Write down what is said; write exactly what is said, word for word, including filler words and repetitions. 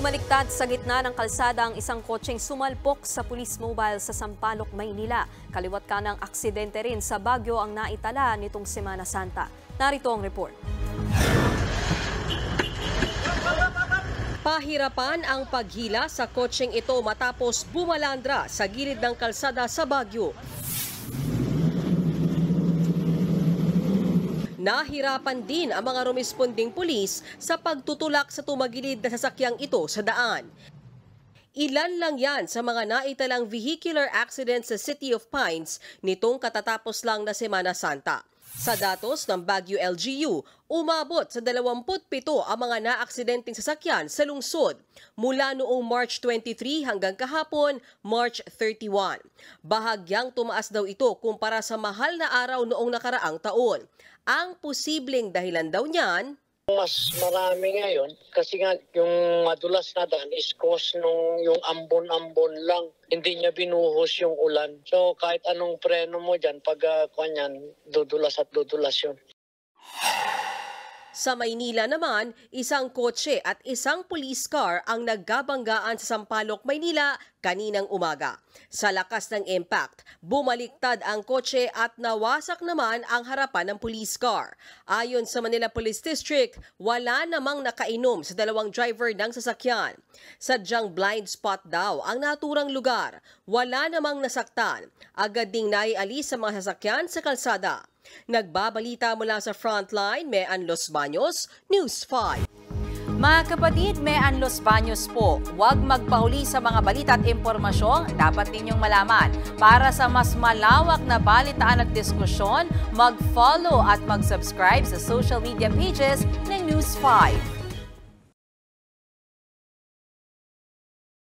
Bumaliktad sa gitna ng kalsada ang isang kotseng sumalpok sa Police Mobile sa Sampaloc, Maynila. Kaliwat ka ng aksidente rin sa Baguio ang naitala nitong Semana Santa. Narito ang report. Pahirapan ang paghila sa kotseng ito matapos bumalandra sa gilid ng kalsada sa Baguio. Nahirapan din ang mga rumesponding pulis sa pagtutulak sa tumagilid na sasakyang ito sa daan. Ilan lang yan sa mga naitalang vehicular accidents sa City of Pines nitong katatapos lang na Semana Santa. Sa datos ng Baguio L G U, umabot sa dalawampu't pito ang mga naaksidenteng sasakyan sa lungsod mula noong March twenty-three hanggang kahapon, March thirty-one. Bahagyang tumaas daw ito kumpara sa mahal na araw noong nakaraang taon. Ang posibleng dahilan daw niyan, mas marami ngayon kasi nga yung madulas na daan is cause nung yung ambon-ambon lang. Hindi niya binuhos yung ulan. So kahit anong preno mo dyan, pag uh, kanyan, dudulas at dudulas yun. Sa Maynila naman, isang kotse at isang police car ang naggabanggaan sa Sampaloc, Maynila kaninang umaga. Sa lakas ng impact, bumaliktad ang kotse at nawasak naman ang harapan ng police car. Ayon sa Manila Police District, wala namang nakainom sa dalawang driver ng sasakyan. Sadyang blind spot daw ang naturang lugar. Wala namang nasaktan. Agad ding naialis sa mga sasakyan sa kalsada. Nagbabalita mula sa Frontline, Mean Los Baños, News five. Mga kapatid, Mean Los Baños po, huwag magpahuli sa mga balita at impormasyong dapat ninyong malaman. Para sa mas malawak na balitaan at diskusyon, mag-follow at mag-subscribe sa social media pages ng News five.